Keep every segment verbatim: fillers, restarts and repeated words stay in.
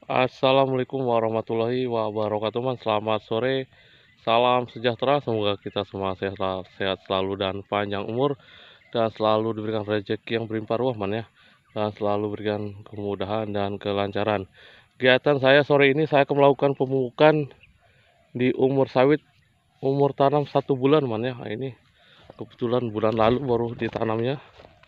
Assalamualaikum warahmatullahi wabarakatuh, Man. Selamat sore, salam sejahtera. Semoga kita semua sehat, sehat selalu dan panjang umur, dan selalu diberikan rezeki yang berlimpah ruah, Man, ya. Dan selalu berikan kemudahan dan kelancaran. Kegiatan saya sore ini, saya akan melakukan pemupukan di umur sawit, umur tanam satu bulan, Man, ya. Nah, ini kebetulan bulan lalu baru ditanamnya.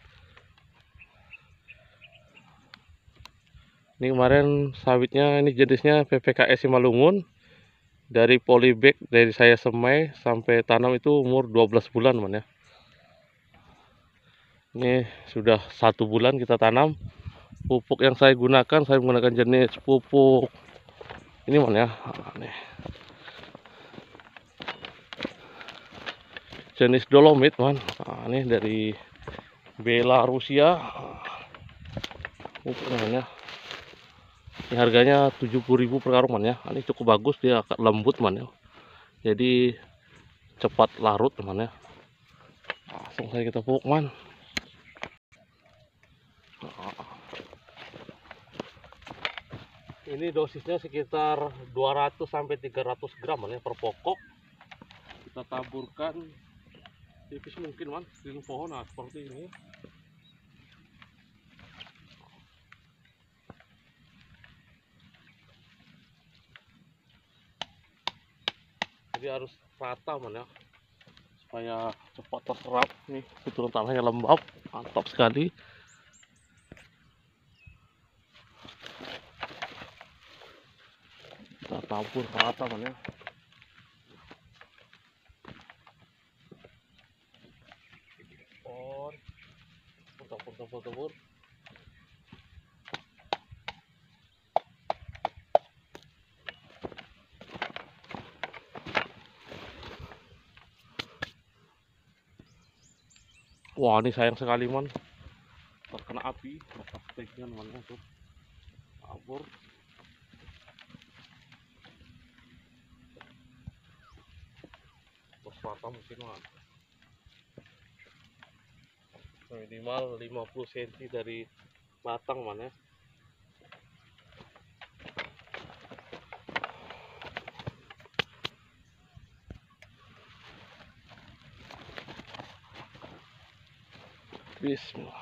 Ini kemarin sawitnya, ini jenisnya P P K S Simalungun. Dari polybag, dari saya semai sampai tanam itu umur dua belas bulan, Man, ya. Ini sudah satu bulan kita tanam. Pupuk yang saya gunakan, saya menggunakan jenis pupuk ini, Man, ya. Nih, jenis dolomit, Man. Nah, ini dari Belarusia. Pupuknya, Man, ya. Ini harganya tujuh puluh ribu per karung, Man, ya. Ini cukup bagus, dia agak lembut, Man, ya. Jadi cepat larut, Man, ya. Langsung saya kita pupuk, Man. Ini dosisnya sekitar dua ratus sampai tiga ratus gram, Man, ya, per pokok. Kita taburkan tipis mungkin, Man, di pohon. Nah, seperti ini. Jadi harus rata, Man, ya, supaya cepat terserap. Nih, fitur tanahnya lembab, mantap sekali. Kita tabur rata, Man, ya. Oh, tabur tabur tabur. Wah, ini sayang sekali, Man, terkena api bekas steaknya, Man, ya. Tuh, tabur. Terus rata mungkin, Man. Minimal lima puluh sentimeter dari batang, Man, ya. Bismillah.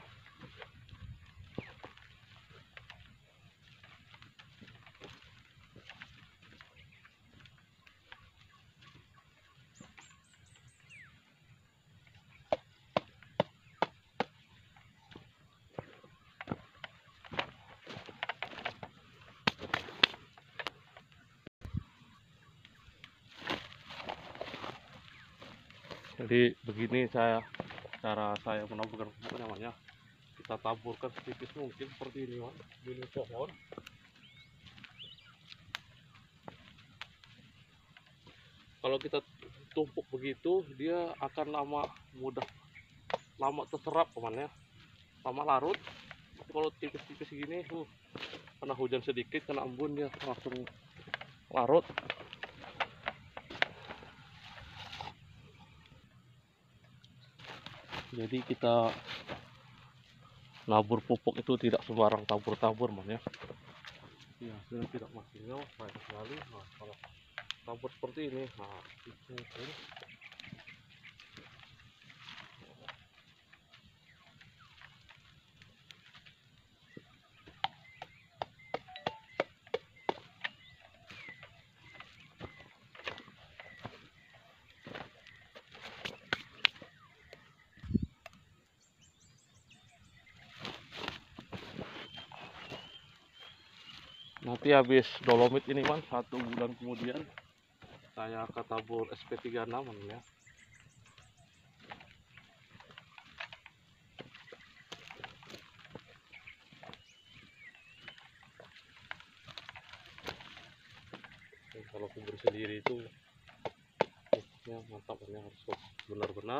Jadi begini saya cara saya menaburkan pupuk, namanya kita taburkan sedikit mungkin seperti ini, Man, di pohon. Kalau kita tumpuk begitu, dia akan lama mudah lama terserap, Man, ya, lama larut. Tapi kalau tipis-tipis gini, uh, kena hujan sedikit, kena embun, dia langsung larut. Jadi kita nabur pupuk itu tidak sembarang tabur-tabur, Man, ya. Ya, hasilnya tidak maksimal, sayang sekali. Nah, kalau tabur seperti ini, nah, itu, itu. Nanti habis dolomit ini, Man, satu bulan kemudian saya akan tabur S P tiga enam, Man, ya. Dan kalau kubur sendiri itu ya mantap, ya, harus benar-benar.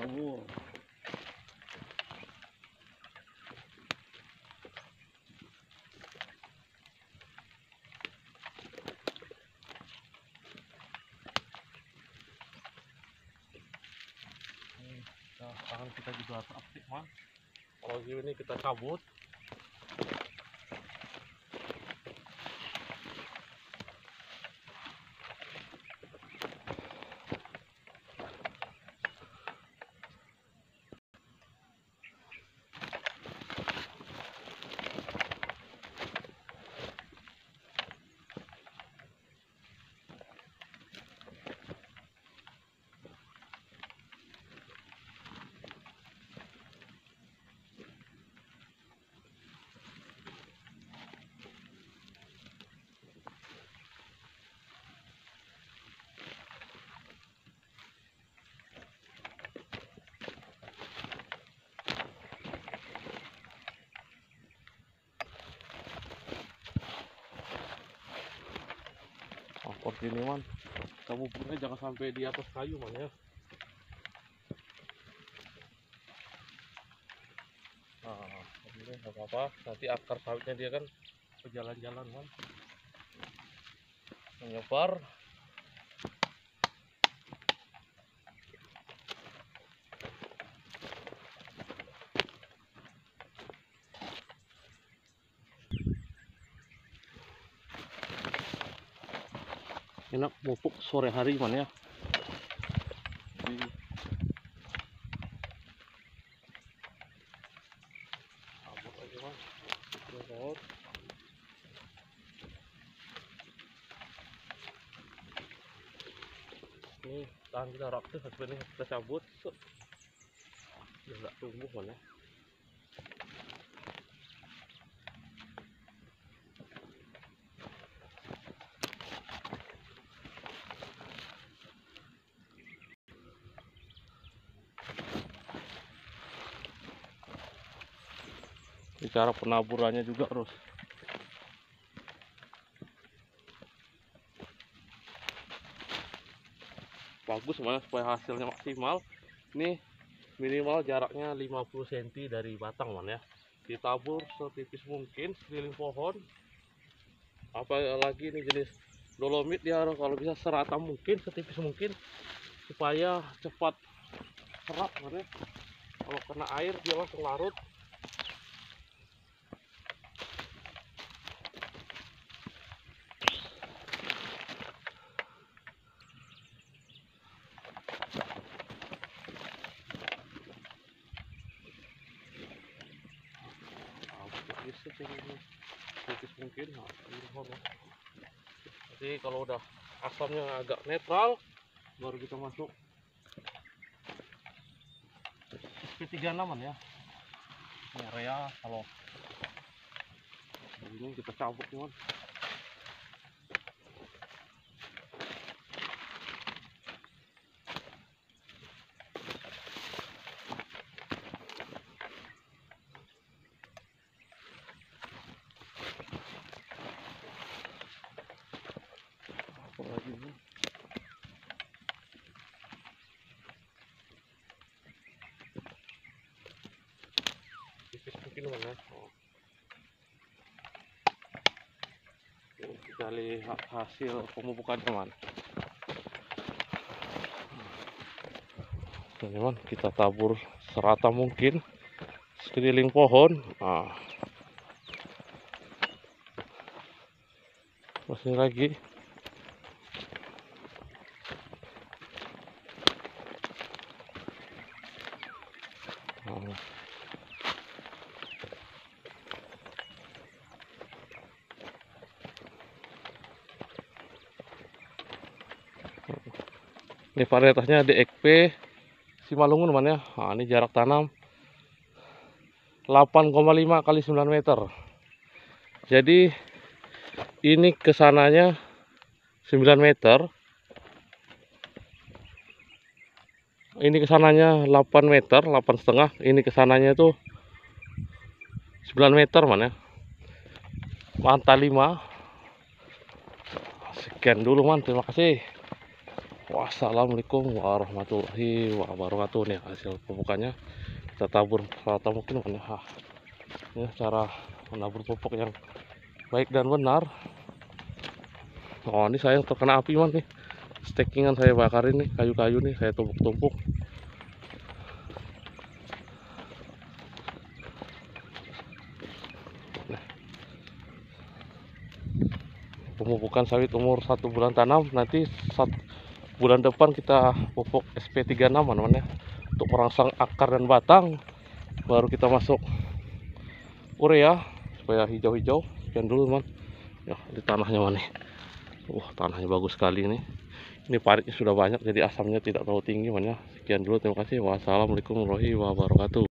Oh. Nah, tangan kita juga harus aktif, man. Kalau gini kita cabut. Oh, seperti ini, man. Kita buburnya jangan sampai di atas kayu, man, ya. Nah, ini nggak apa-apa. Nanti akar sawitnya dia kan berjalan-jalan, man. Menyebar. Enak pupuk sore hari, man, ya. Ini cabut aja, man. Cabut. Nih, tangan kita aktif, sebenarnya kita cabut. Ya nggak tumbuh, man, ya. Ini cara penaburannya juga harus bagus, mana supaya hasilnya maksimal. Ini minimal jaraknya lima puluh sentimeter dari batang, man, ya. Ditabur setipis mungkin sekeliling pohon. Apalagi ini jenis dolomit, dia harus kalau bisa serata mungkin, setipis mungkin, supaya cepat serap, man, ya. Kalau kena air dia langsung larut. Tipis mungkin. Nah, nanti kalau udah asamnya agak netral baru kita masuk S P tiga puluh enam, ya. Ini area kalau ini kita cabut, teman. Lagi ini tipis mungkin, man, ya. Oh. Kita lihat hasil pemupukan, teman. Ini, man, kita tabur serata mungkin sekeliling pohon. Nah, masih lagi. Nah. Ini varietasnya D X P Simalungun, man, ya. Nah, ini jarak tanam delapan koma lima kali sembilan meter. Jadi ini kesananya sembilan meter. Ini kesananya delapan meter, delapan setengah. Ini kesananya itu sembilan meter, man, ya. Mantap lima. Sekian dulu, man. Terima kasih. Wassalamualaikum warahmatullahi wabarakatuh. Nih hasil pupukannya kita tabur serata mungkin kan ya. Ini cara menabur pupuk yang baik dan benar. Oh, ini saya terkena api man nih. Stackingan saya bakarin nih, kayu-kayu nih saya tumpuk-tumpuk. Pemupukan sawit umur satu bulan tanam, nanti satu bulan depan kita pupuk S P tiga puluh enam teman-teman ya, untuk merangsang akar dan batang. Baru kita masuk urea supaya hijau-hijau. Sekian dulu teman ya, di tanahnya mana nih. Wah, tanahnya bagus sekali nih. Ini paritnya sudah banyak jadi asamnya tidak terlalu tinggi man ya. Sekian dulu, terima kasih. Wassalamualaikum warahmatullahi wabarakatuh.